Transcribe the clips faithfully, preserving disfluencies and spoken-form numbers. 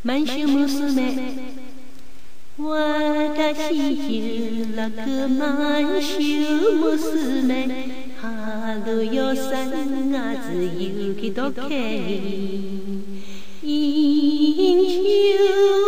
満州娘私らく満州娘春よ三月雪解けに飲酒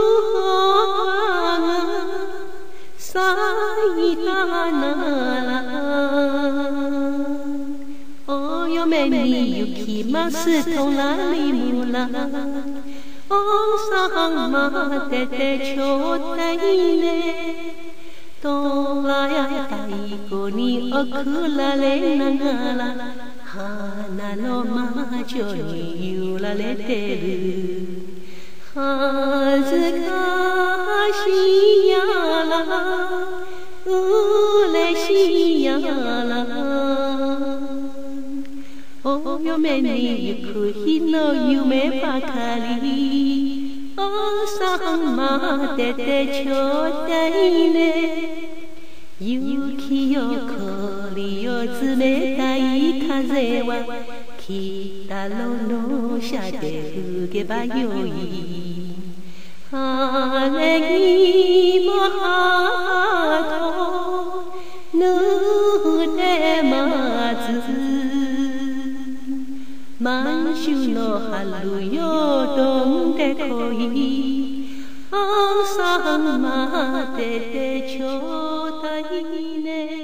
花が咲いたならお嫁に行きます隣村おさん待っててちょうだいねとらや太鼓に送られながら花の魔女に揺られてる恥ずかしいやら嬉しいやらお嫁に行く日の夢ばかりおさん待っててちょうだいね雪よ氷よ冷たい風は北のロシアで吹けばよい晴れにも母とぬて待つ満州の春よどんでこいおさん待っててちょうだいね